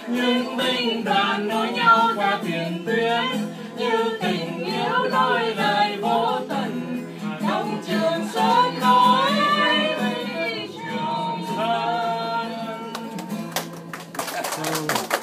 những binh đoàn nối nhau qua tiền tuyến như tình yêu đôi lời vô tận trong trường sơn nói trường sơn.